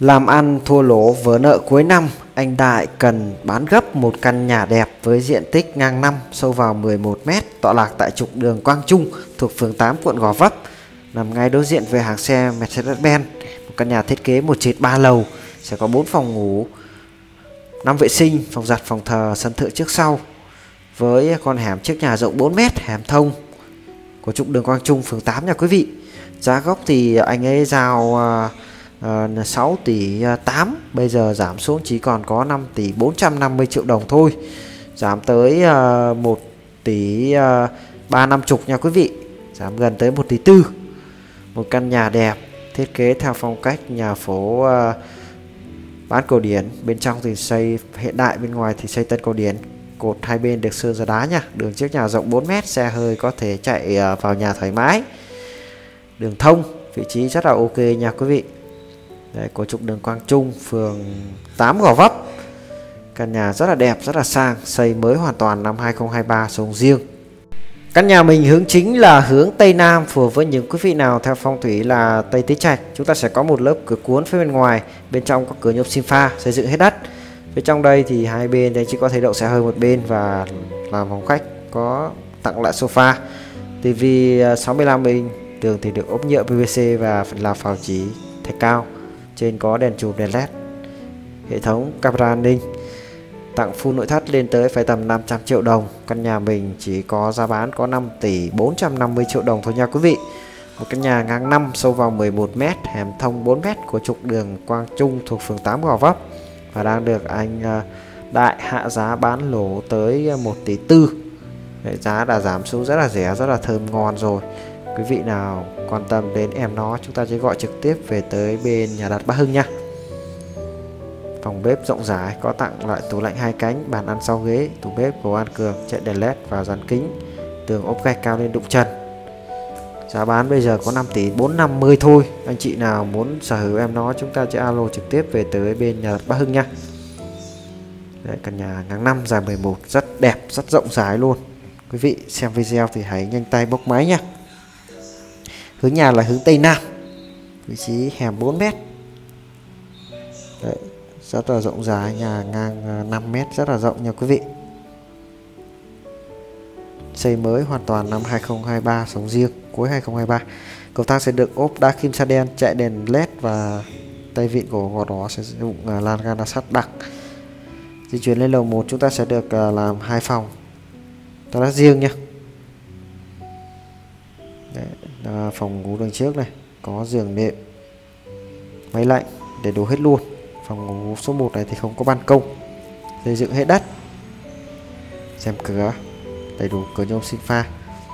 Làm ăn thua lỗ vỡ nợ cuối năm, anh Đại cần bán gấp một căn nhà đẹp với diện tích ngang 5, sâu vào 11 m, tọa lạc tại trục đường Quang Trung thuộc phường 8 quận Gò Vấp, nằm ngay đối diện về hàng xe Mercedes-Benz. Một căn nhà thiết kế một trệt 3 lầu, sẽ có 4 phòng ngủ, 5 vệ sinh, phòng giặt, phòng thờ, sân thượng trước sau, với con hẻm trước nhà rộng 4 m, hẻm thông của trục đường Quang Trung phường 8 nha quý vị. Giá gốc thì anh ấy giao 6 tỷ 8, bây giờ giảm xuống chỉ còn có 5 tỷ 450 triệu đồng thôi, giảm tới 1 tỷ 350 nha quý vị, giảm gần tới 1 tỷ 4. Một căn nhà đẹp thiết kế theo phong cách nhà phố bán cổ điển, bên trong thì xây hiện đại, bên ngoài thì xây tân cổ điển, cột hai bên được sơn ra đá nha. Đường trước nhà rộng 4 m, xe hơi có thể chạy vào nhà thoải mái, đường thông, vị trí rất là ok nha quý vị. Đây, của trục đường Quang Trung phường 8 Gò Vấp. Căn nhà rất là đẹp, rất là sang, xây mới hoàn toàn năm 2023, sông riêng. Căn nhà mình hướng chính là hướng Tây Nam, phù hợp với những quý vị nào theo phong thủy là Tây Tứ Trạch. Chúng ta sẽ có một lớp cửa cuốn phía bên ngoài, bên trong có cửa nhôm xin pha, xây dựng hết đất. Phía trong đây thì hai bên đây chỉ có thể đậu xe hơi một bên và làm phòng khách, có tặng lại sofa, tivi 65 inch, tường thì được ốp nhựa PVC và phần làm phào chỉ thạch cao. Trên có đèn chùm, đèn led, hệ thống camera an ninh, tặng full nội thất lên tới phải tầm 500 triệu đồng. Căn nhà mình chỉ có giá bán có 5 tỷ 450 triệu đồng thôi nha quý vị. Một căn nhà ngang 5, sâu vào 11 m, hẻm thông 4 m của trục đường Quang Trung thuộc phường 8 Gò Vấp, và đang được anh Đại hạ giá bán lỗ tới 1 tỷ 4. Đấy, giá đã giảm xuống rất là rẻ, rất là thơm ngon rồi. Quý vị nào quan tâm đến em nó, chúng ta chỉ gọi trực tiếp về tới bên nhà đặt Bá Hưng nha. Phòng bếp rộng rãi, có tặng lại tủ lạnh 2 cánh, bàn ăn 6 ghế, tủ bếp gỗ An Cường, chạy đèn led và dàn kính, tường ốp gạch cao lên đụng trần. Giá bán bây giờ có 5 tỷ 450 thôi. Anh chị nào muốn sở hữu em nó, chúng ta sẽ alo trực tiếp về tới bên nhà đặt Bá Hưng nha. Đấy, căn nhà ngang 5, dài 11, rất đẹp, rất rộng rãi luôn. Quý vị xem video thì hãy nhanh tay bốc máy nha. Hướng nhà là hướng Tây Nam, vị trí hẻm 4 m. Đấy, rất là rộng rãi, nhà ngang 5 m, rất là rộng nha quý vị. Xây mới hoàn toàn năm 2023, sống riêng cuối 2023. Cầu thang sẽ được ốp đá kim sa đen, chạy đèn led và tay vịn của gò đó sẽ sử dụng lan can sắt đặc. Di chuyển lên lầu 1 chúng ta sẽ được làm 2 phòng toilet riêng nha. Đấy, phòng ngủ đằng trước này có giường nệm, máy lạnh để đủ hết luôn. Phòng ngủ số 1 này thì không có ban công, xây dựng hết đất, rèm cửa đầy đủ, cửa nhôm sinh pha.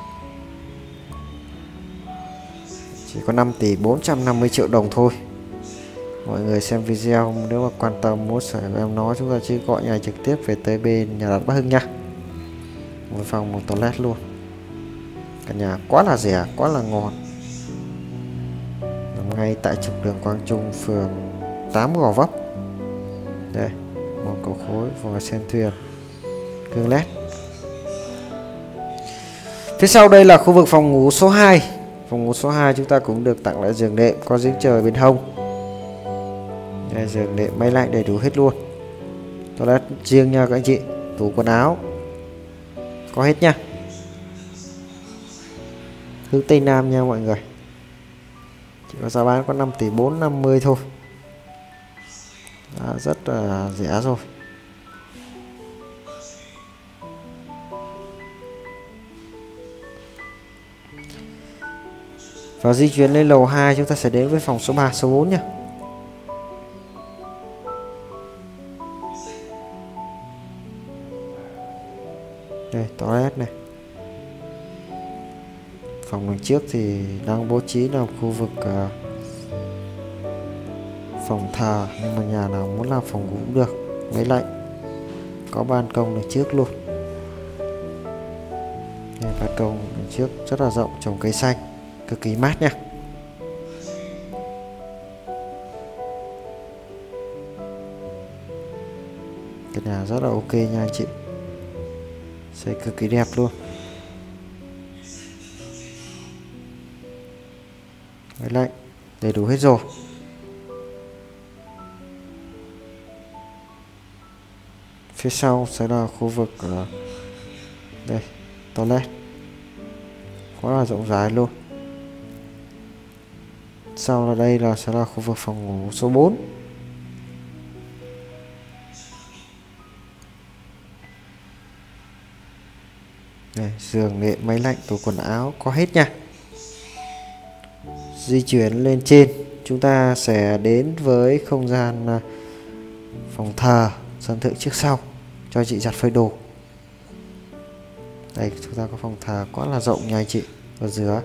Chỉ có 5 tỷ 450 triệu đồng thôi. Mọi người xem video nếu mà quan tâm muốn sở hữu em nó, chúng ta chỉ gọi nhà trực tiếp về tới bên nhà đặt Bá Hưng nha. Một phòng một toilet luôn. Căn nhà quá là rẻ, quá là ngon, nằm ngay tại trục đường Quang Trung phường 8 Gò Vấp. Đây, một cầu khối, vòi sen thuyền, gương led. Phía sau đây là khu vực phòng ngủ số 2. Phòng ngủ số 2 chúng ta cũng được tặng lại giường nệm, có giếng trời bên hông. Đây, giường nệm, máy lạnh đầy đủ hết luôn. Toilet riêng nha các anh chị, tủ quần áo có hết nha. Hướng Tây Nam nha mọi người. Chỉ có giá bán có 5 tỷ 450 thôi. Rất là rẻ rồi. Và di chuyển lên lầu 2 chúng ta sẽ đến với phòng số 3, số 4 nha. Đây, toilet này. Phòng đằng trước thì đang bố trí là khu vực phòng thờ, nhưng mà nhà nào muốn làm phòng ngủ cũng được. Máy lạnh, có ban công đằng trước luôn. Đây, ban công đằng trước rất là rộng, trồng cây xanh, cực kỳ mát nha. Cái nhà rất là ok nha anh chị, xây cực kỳ đẹp luôn. Máy lạnh đầy đủ hết rồi. Phía sau sẽ là khu vực đây, toilet quá là rộng rãi luôn. Sau là đây sẽ là khu vực phòng ngủ số 4. Đây, giường nệm, máy lạnh, tủ quần áo có hết nha. Di chuyển lên trên, chúng ta sẽ đến với không gian phòng thờ, sân thượng trước sau cho chị giặt phơi đồ. Đây chúng ta có phòng thờ quá là rộng nha anh chị. Ở giữa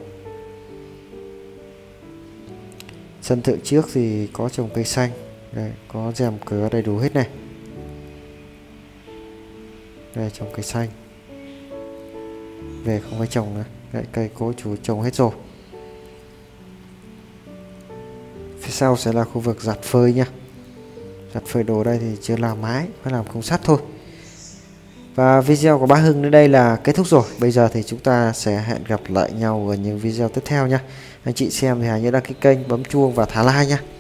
sân thượng trước thì có trồng cây xanh. Đây, có rèm cửa đầy đủ hết này. Đây trồng cây xanh. Về không phải trồng nữa. Đây, cây cố chủ trồng hết rồi. Phía sau sẽ là khu vực giặt phơi nha. Giặt phơi đồ đây thì chưa làm mái, phải làm khung sắt thôi. Và video của bác Hưng đến đây là kết thúc rồi. Bây giờ thì chúng ta sẽ hẹn gặp lại nhau ở những video tiếp theo nhé. Anh chị xem thì hãy nhớ đăng ký kênh, bấm chuông và thả like nhé.